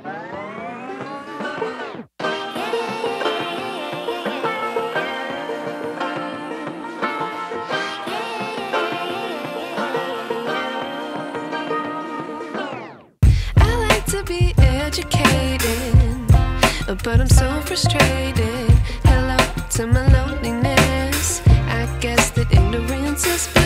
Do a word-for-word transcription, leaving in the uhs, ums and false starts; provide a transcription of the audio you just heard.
To be educated, but I'm so frustrated. Hello to my loneliness. I guess that ignorance is